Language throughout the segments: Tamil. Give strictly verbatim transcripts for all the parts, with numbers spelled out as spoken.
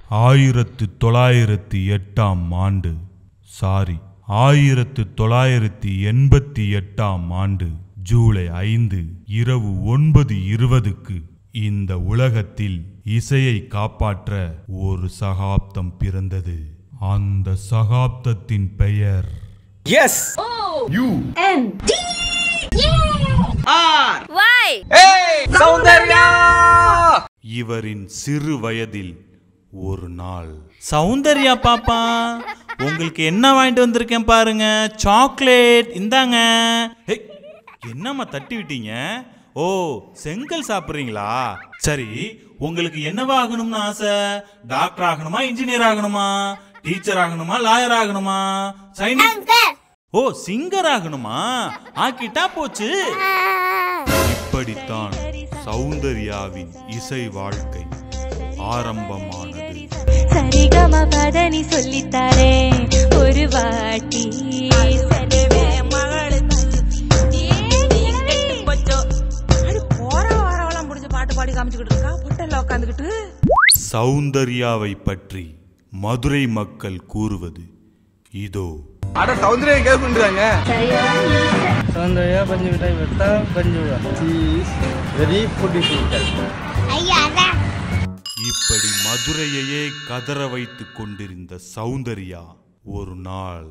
ஆயிரத்து தொள்ளாயிரத்தி எட்டாம் ஆண்டு சாரி ஆயிரத்து தொள்ளாயிரத்தி எண்பத்தி எட்டாம் ஆண்டு ஜூலை ஐந்து இரவு ஒன்பது இருபதுக்கு இந்த உலகத்தில் இசையை காப்பாற்ற ஒரு சகாப்தம் பிறந்தது. அந்த சகாப்தத்தின் பெயர் S U N D R Y A Soundarya. இவரின் சிறு வயதில் ஒரு நாள், சௌந்தர்யா பாப்பா, உங்களுக்கு என்ன வாங்கிட்டு வந்திருக்கேன் பாருங்க, சாக்லேட் இந்தாங்க. என்னம்மா தட்டி விட்டீங்க? ஓ, செங்கல் சாப்பிட்றீங்களா? சரி, உங்களுக்கு என்னவா ஆகணும்னு ஆசை? டாக்டர் ஆகணுமா, இன்ஜினியர் ஆகணுமா, டீச்சர் ஆகணுமா, லாயர் ஆகணுமா, சயின்டிஸ்ட், ஓ சிங்கர் ஆகணுமா? ஆக்கிட்டா போச்சு. இப்படித்தான் சௌந்தர்யாவின் இசை வாழ்க்கை ஆரம்பமானது. சரிகம பதனி சொல்லித்தாரே ஒரு வாட்டி. சௌந்தர்யாவை பற்றி மதுரை மக்கள் கூறுவது இதோ. அட சௌந்தர்யா கேக்குறாங்க. சௌந்தர்யா பஞ்சு மிட்டாய் வெட்டா பஞ்சு சீஸ் வெரி பியூட்டிஃபுல். ஐயா இப்படி மதுரையையே கதற வைத்துக் கொண்டிருந்த சௌந்தர்யா ஒரு நாள்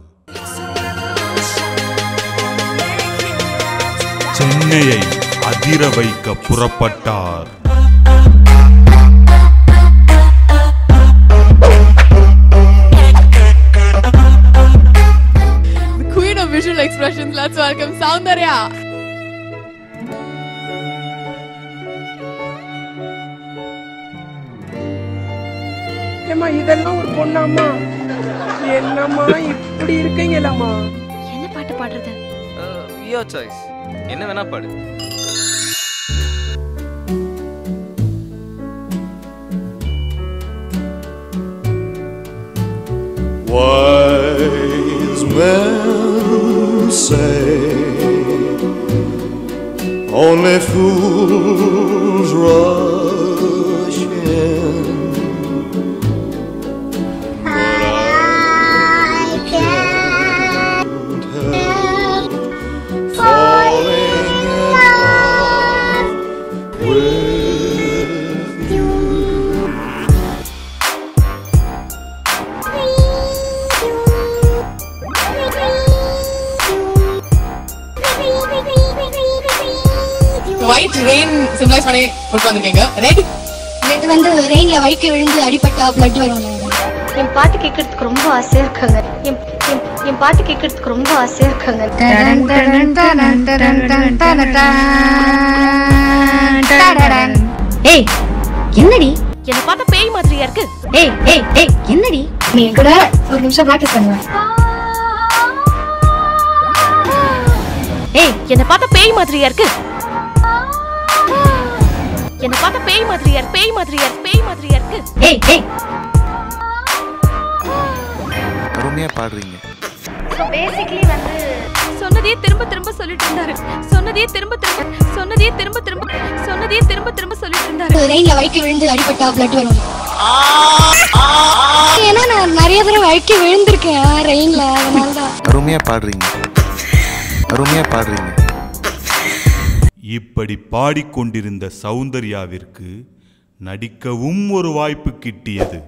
சென்னையை அதிர வைக்க புறப்பட்டார். The queen of visual expressions, let's welcome Soundarya. ஏமா இதெல்லாம் ஒரு பொண்ணாமா? என்னம்மா இப்படி இருக்கீங்களம்மா? என்ன பாட்டு பாடுறது? Your choice. என்ன வேணா பாடு. Wise men say only fools rush in. White rain symbolize பண்ணி உட்கார்ந்திருக்கீங்க. ரெட் இது வந்து ரெயின்ல வைக்க விழுந்து அடிபட்டா பிளட் வரும். என் பாட்டு கேட்கறதுக்கு ரொம்ப ஆசையா இருக்காங்க. என் பாட்டு கேட்கறதுக்கு ரொம்ப ஆசையா இருக்காங்க. ஏய் என்னடி? என்ன பார்த்தா பேய் மாதிரியா இருக்கு. ஏய் ஏய் ஏய் என்னடி? நீ கூட ஒரு நிமிஷம் பிராக்டிஸ் பண்ணுவ. ஏய் என்ன பார்த்தா பேய் மாதிரியா இருக்கு. என்ன பார்த்தா பேய் மாதிரியா இருக்கு. பேய் மாதிரியா இருக்கு. பேய் மாதிரியா இருக்கு. ஏய் ஏய் அருமையா பாடுறீங்க. சோ பேசிக்கலி வந்து சொன்னதே திரும்ப திரும்ப சொல்லிட்டு இருந்தாரு. சொன்னதே திரும்ப திரும்ப சொன்னதே திரும்ப திரும்ப சொன்னதே திரும்ப திரும்ப சொல்லிட்டு இருந்தாரு. ரெயின்ல வைக்க விழுந்து அடிபட்டா பிளட் வரும். ஏன்னா நான் நிறைய தடவை வைக்க விழுந்திருக்கேன் ரெயின்ல, அதனால தான். அருமையா பாடுறீங்க. அருமையா பாடுறீங்க. இப்படி பாடிக்கொண்டிருந்த சௌந்தர்யாவிற்கு நடிக்கவும் ஒரு வாய்ப்பு கிட்டியது.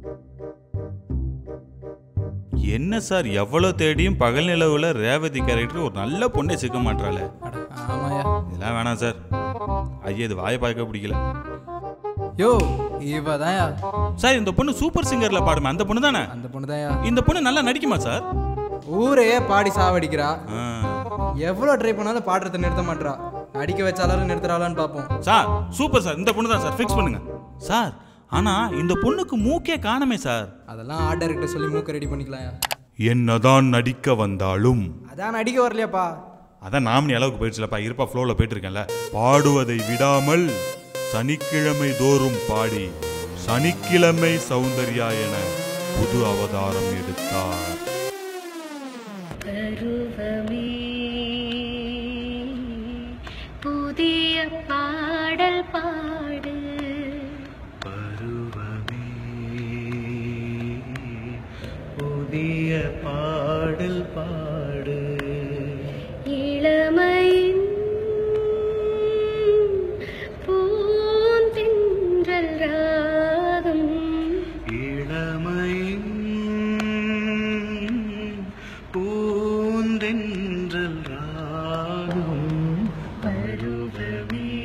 என்ன சார், எவ்வளவு தேடியும் பகல் நிலவுல ரேவதி கேரக்டர் ஒரு நல்ல பொண்ணை சிக்க மாட்டாளே. இதெல்லாம் வேணாம் சார். ஐயா இது வாயை பார்க்க பிடிக்கல. யோ இவதாயா சார், இந்த பொண்ணு சூப்பர் சிங்கர்ல பாடுமே அந்த பொண்ணு தானே? அந்த பொண்ணு தாயா. இந்த பொண்ணு நல்லா நடிக்குமா சார்? ஊரையே பாடி சாவடிக்கிறா. எவ்வளோ ட்ரை பண்ணாலும் பாடுறத நிறுத்த மாட்டா. அடிக்க வச்சாலும் நிறுத்துறாளான்னு பார்ப்போம். சார் சூப்பர் சார், இந்த பொண்ணு தான் சார், ஃபிக்ஸ் பண்ணுங்க சார். ஆனா இந்த பொண்ணுக்கு மூக்கே காணமே சார். அதெல்லாம் ஆர்ட் டைரக்டர் சொல்லி மூக்க ரெடி பண்ணிக்கலாம். என்னதான் நடிக்க வந்தாலும் அதான் நடிக்க வரலையாப்பா. அதான் நாமினி அளவுக்கு போயிடுச்சுலப்பா. இருப்பா ஃப்ளோவில் போயிட்டு இருக்கேன்ல. பாடுவதை விடாமல் சனிக்கிழமை தோறும் பாடி சனிக்கிழமை சௌந்தர்யா என புது அவதாரம் எடுத்தார். புதிய பாடல் பாடு பருவமே புதிய பாடல் பாடு இளமையின் பூந்தென்றல் ராகம் இளமையின் பூந்தென்றல் ராகம் பருவமே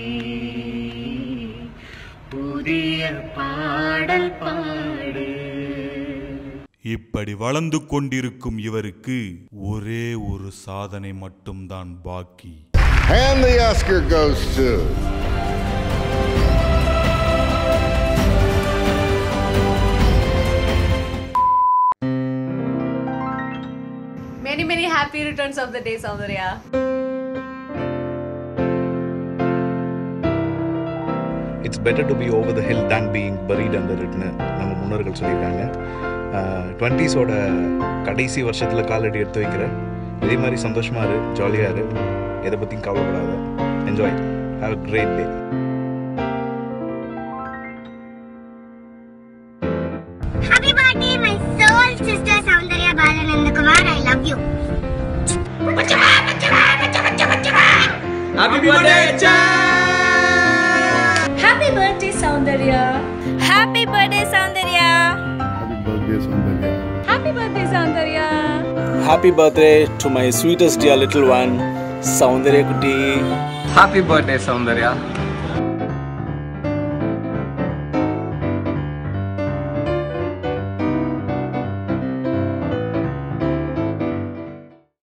புதிய பாடல் பாடு. இப்படி வளர்ந்து கொண்டிருக்கும் இவருக்கு ஒரே ஒரு சாதனை மட்டும்தான் பாக்கி. And the Oscar goes to Many, many happy returns of the day, Soundarya. It's better to be over the hill than being buried under it னு நம்ம முன்னோர்கள் சொல்லியிருக்காங்க. டுவெண்ட்டீஸோட கடைசி வருஷத்தில் காலடி எடுத்து வைக்கிற இதே மாதிரி சந்தோஷமாக இரு, ஜாலியாக இரு, எதை பற்றியும் கவலைப்படாத. Enjoy, have a great day. Happy birthday, my soul sister Soundarya Bala Nandhakumar. I love you. Happy birthday, Cha! Happy birthday, Soundarya. Happy birthday, Soundarya. Happy birthday, Soundarya. Happy birthday to my sweetest dear little one, Soundarya Kutti. Happy birthday, Soundarya.